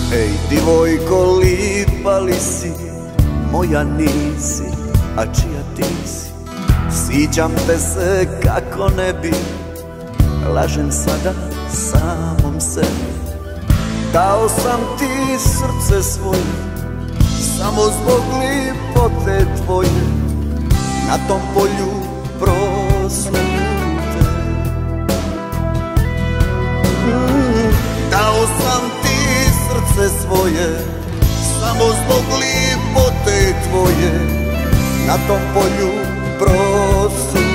Ej, divojko, lipa li si, moja nisi, a čija ti si? Siđam te se kako ne bi, lažem sada samom sebi. Dao sam ti srce svoje, samo zbog lipote tvoje, na tom polju prosute. Dao sam ti srce svoje, samo zbog lipote tvoje, na tom polju prosute.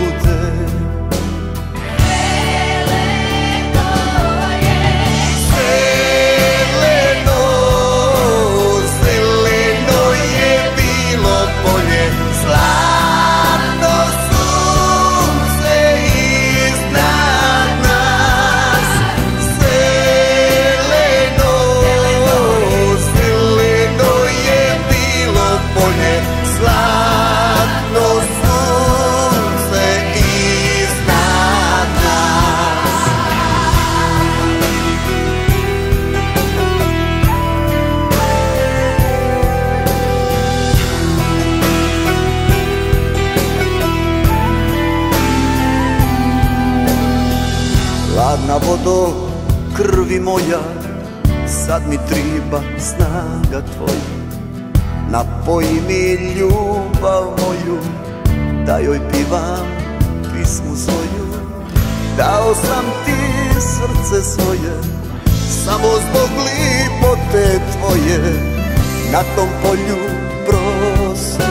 Hladna vodo, krvi moja, sad mi triba snaga tvoja. Napoji mi ljubav moju, da joj pivam pismu svoju. Dao sam ti srce svoje, samo zbog lipote tvoje, na tom polju prosute.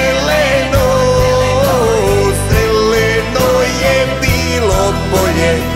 Zeleno je bilo polje